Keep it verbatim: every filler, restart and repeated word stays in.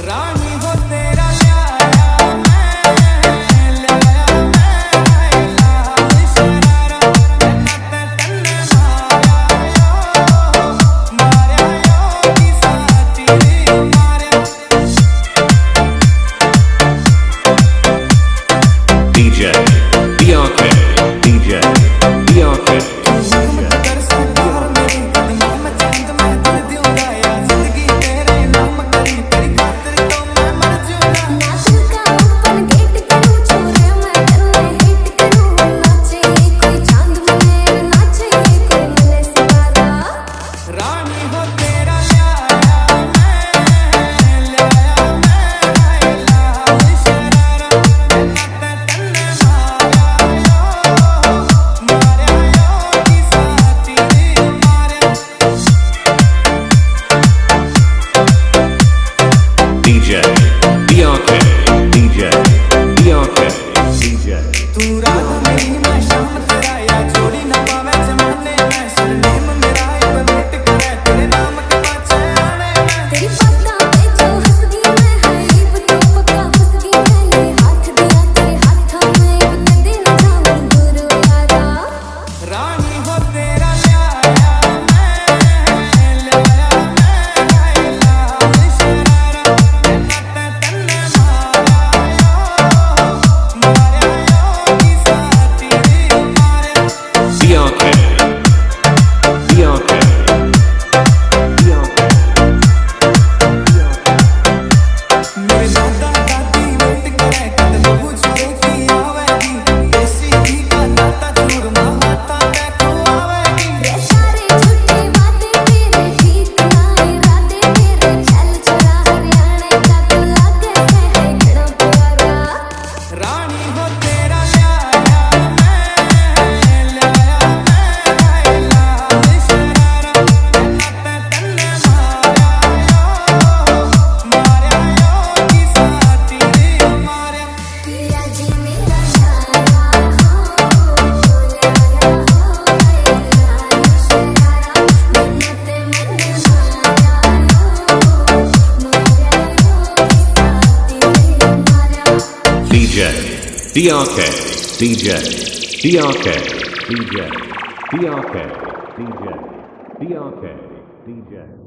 रानी हो तेरा लाया मैं, लाया मैं लाल शरारा, नन्ना तन्ने माया यो, माया यो की साथी माया। D J B R K D J B R K B R K D J B R K D J B R K D J B R K D J